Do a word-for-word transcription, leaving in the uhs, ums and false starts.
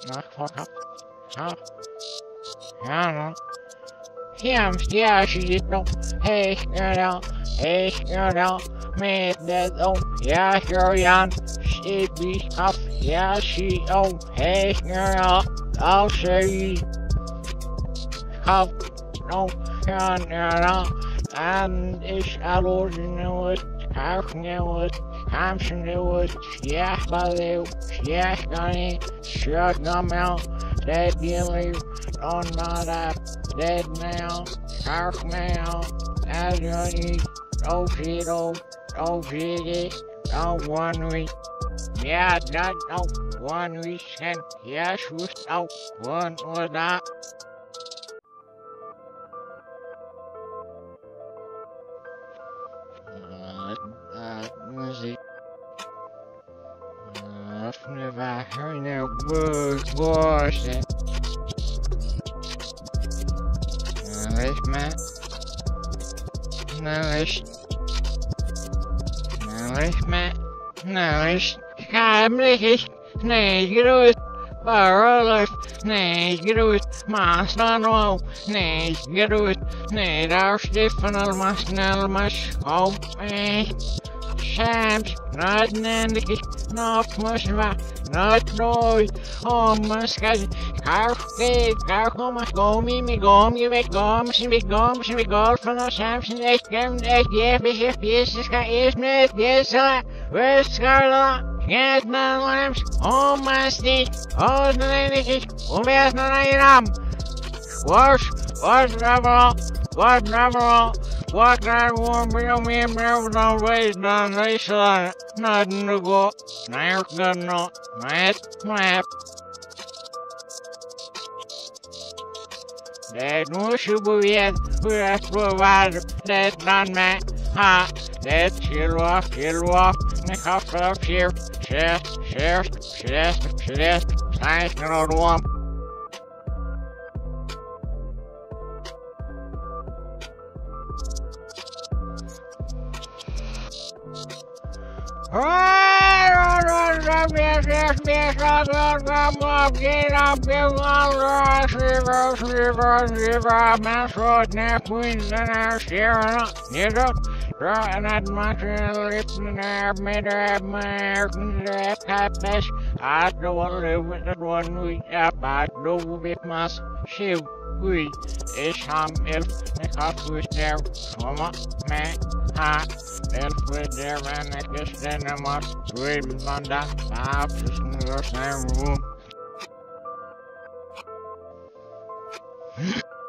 Hem siyasito, hey girl, hey girl, med det om jag gör yan, stibi kaff, jag si om, hey girl, I'll say, kaff, no, yan girl, and is allowed in the wood, half in the wood, half in the wood, yeah, by the, yeah, gunny, shut them out, dead dealing, on my lap. Dead now, half now, as you need, oh shit, oh, oh shit, oh one week, yeah, that, oh, one week, and yes, was, oh, one was that. Uh, uh, music. Uh, I've never heard that word, voice. Nice, man. Nice. Nice, man. Nice. Kamlig. Nej, grut. Bara luft. Nej, grut. Massan och. Nej, grut. Nej, där stiffen almas snällmas. Kom med. Shams. Nödvändigt. Något måste vara. Något nöjd. Om man ska. Karfke, karkom, kom i mig, kom i mig, kom, som vi kom, som vi går från oss hem, som det glöm, det ger vi pjäser, ska ismet, pjäserna, väskarna, knätna, läms, om man stick, och den är riktigt, och väsnarna i ram. Wash, wash, rubber, wash, rubber, wash, rubber, bring me, bring me, wait, don't race on, nothing to go, never gonna, map, map. Det nu subuvet för att prova det land med ha det killwaff killwaff med kaffe och skift skift skift skift skift skift och rom. And I'd much lips and I made her American catfish. I don't want to live with that one week up. I do with my shoe. We is some milk. The cost was there. Come on, man. Hot. Milk with there and I guess then I must read on that. I'll just in the same room.